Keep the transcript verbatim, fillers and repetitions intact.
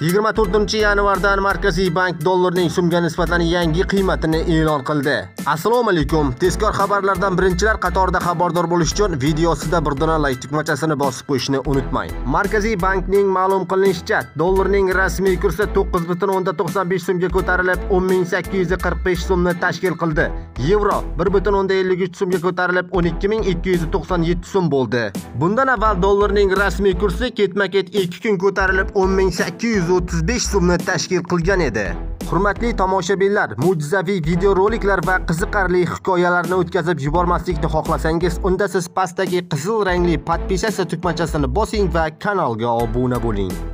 yigirma to'rtinchi yanvardan Markaziy bank dollarning so'mga nisbatan yangi qiymatini e'lon qildi. Assalomu alaykum. Tezkor xabarlardan birinchilar qatorida xabardor bo'lish uchun videosida birdana like tugmachasini bosib qo'yishni unutmang. Markaziy bankning ma'lum qilinishicha, dollarning rasmiy kursi to'qqiz butun o'ndan to'qson besh so'mga ko'tarilib, o'n ming sakkiz yuz qirq besh so'mni tashkil qildi. Yevro bir butun o'ndan ellik uch so'mga ko'tarilib, o'n ikki ming ikki yuz to'qson yetti so'm bo'ldi. Bundan avval dollarning rasmiy kursi ketma-ket ikki kun ko'tarilib, o'n ming sakkiz yuz o'ttiz besh so'mni tashkil qilgan edi. Hurmatli tomoshabinlar, mo'jizaviy videoroliklar va qiziqarli hikoyalarni o'tkazib yubormaslikni xohlasangiz, unda siz pastdagi qizil rangli podpisаться tugmachasini bosing va kanalga obuna bo'ling.